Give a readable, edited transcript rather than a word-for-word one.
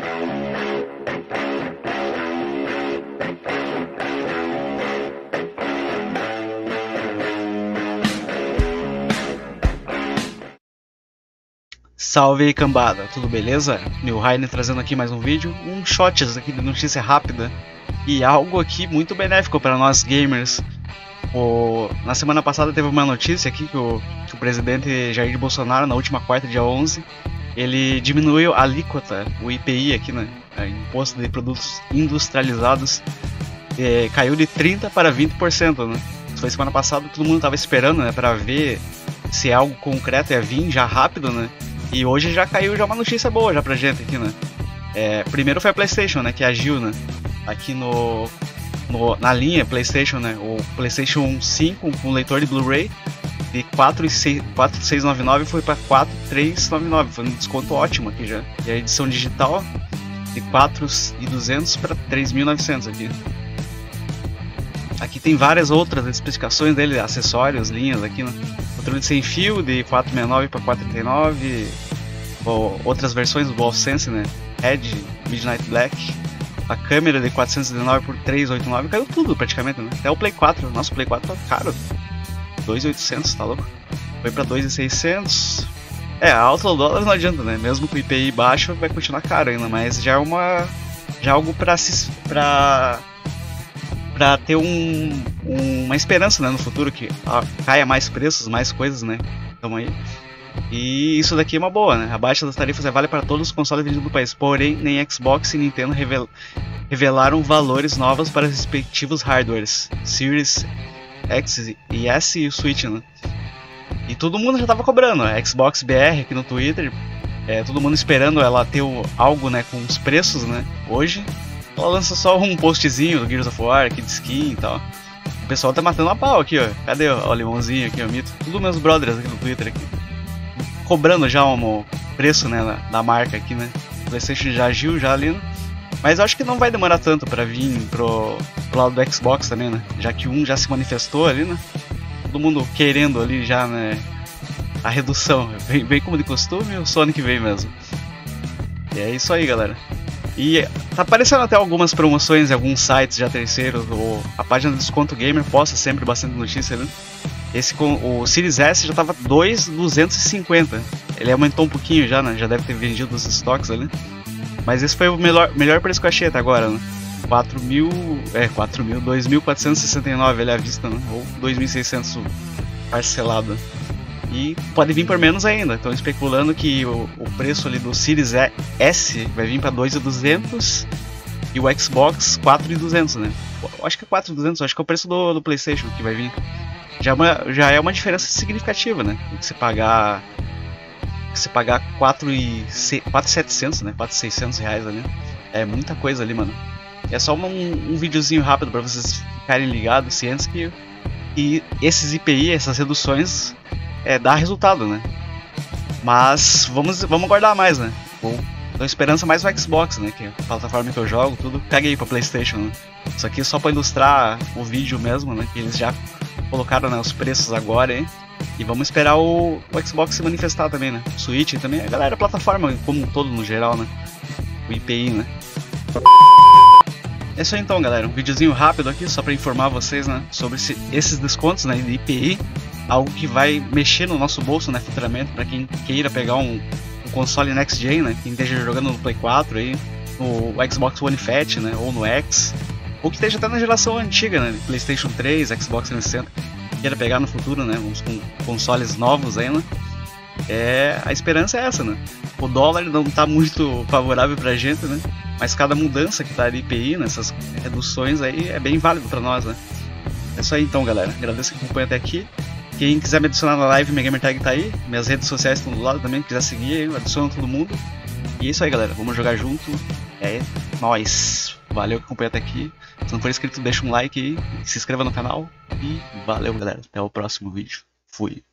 Salve aí, cambada, tudo beleza? New Rainer trazendo aqui mais um vídeo, shots aqui de notícia rápida e algo aqui muito benéfico para nós gamers. Na semana passada teve uma notícia aqui que o presidente Jair Bolsonaro, na última quarta, dia 11, ele diminuiu a alíquota, o IPI aqui, né, imposto de produtos industrializados, caiu de 30% para 20%, né? Isso foi semana passada, todo mundo estava esperando, né, para ver se algo concreto ia vir já rápido, né? E hoje já caiu já uma notícia boa já pra gente aqui, né? Primeiro foi a PlayStation, né? Que agiu, né? Aqui na linha PlayStation, né? O PlayStation 5 com leitor de Blu-ray de 4.699 foi pra 4.399. Foi um desconto ótimo aqui já. E a edição digital de 4.200 para 3.900 aqui. Aqui tem várias outras especificações dele, acessórios, linhas aqui, né? Controle sem fio de 469 para 439, outras versões do DualSense, né? Red, Midnight Black, a câmera de 419 por 389, caiu tudo praticamente, né? Até o Play 4, nosso Play 4 tá caro, 2.800, tá louco? Foi para 2.600. Alta do dólar não adianta, né? Mesmo com o IPI baixo vai continuar caro ainda, mas já é algo para ter uma esperança, né, no futuro que caia mais preços, mais coisas, né? Tamo aí. E isso daqui é uma boa, né? A baixa das tarifas vale para todos os consoles vendidos no país. Porém, nem Xbox e Nintendo revelaram valores novos para os respectivos hardwares, Series X e S e o Switch, né? E todo mundo já tava cobrando, a Xbox BR aqui no Twitter, todo mundo esperando ela ter algo, né, com os preços, né? Hoje ela lança só um postzinho do Gears of War aqui de skin e tal. O pessoal tá matando a pau aqui, ó. Cadê o Limãozinho aqui, o Mito? Tudo meus brothers aqui no Twitter aqui. Cobrando já um preço, né, da marca aqui, né. O PlayStation já agiu já ali, né? Mas eu acho que não vai demorar tanto pra vir pro lado do Xbox também, né. Já que um já se manifestou ali, né. Todo mundo querendo ali já, né, a redução. Vem como de costume, o Sonic vem mesmo. E é isso aí, galera. E tá aparecendo até algumas promoções em alguns sites já terceiros. A página do Desconto Gamer posta sempre bastante notícia, né? O Series S já tava 2.250. Ele aumentou um pouquinho já, né? Já deve ter vendido os estoques ali. Mas esse foi o melhor preço que eu achei até agora, né? 2.469 ele à vista, né? Ou 2.600 parcelado. E pode vir por menos ainda. Estão especulando que o preço ali do Series S vai vir para 2.200 e o Xbox 4.200, né? Eu acho que é 4.200, acho que é o preço do PlayStation que vai vir. Já é uma diferença significativa, né? Que você pagar 4.700, né? 4.600 reais ali. É muita coisa ali, mano. É só um videozinho rápido para vocês ficarem ligados, cientes que esses IPI, essas reduções dá resultado, né? Mas vamos aguardar mais, né? Tô esperando mais o Xbox, né? Que é a plataforma que eu jogo, tudo. Caguei pra PlayStation, né? Isso aqui é só pra ilustrar o vídeo mesmo, né? Que eles já colocaram, né, os preços agora, hein? E vamos esperar o Xbox se manifestar também, né? O Switch também, a galera, a plataforma como um todo no geral, né? O IPI, né? É isso aí então, galera. Um videozinho rápido aqui só pra informar vocês, né? Sobre esses descontos, né? De IPI. Algo que vai mexer no nosso bolso, né, futuramente, para quem queira pegar um console Next Gen, né, quem esteja jogando no Play 4 aí, no Xbox One Fat, né, ou no X, ou que esteja até na geração antiga, né, PlayStation 3, Xbox 360, queira pegar no futuro, né, uns consoles novos aí, né. A esperança é essa, né. O dólar não tá muito favorável pra gente, né, mas cada mudança que tá de IPI, né, essas reduções aí, é bem válido pra nós, né. É isso aí então, galera. Agradeço que acompanha até aqui. Quem quiser me adicionar na live, minha gamertag tá aí. Minhas redes sociais estão do lado também. Quiser seguir, adiciona todo mundo. E é isso aí, galera. Vamos jogar junto. É nóis. Valeu que acompanhou até aqui. Se não for inscrito, deixa um like aí. Se inscreva no canal. E valeu, galera. Até o próximo vídeo. Fui.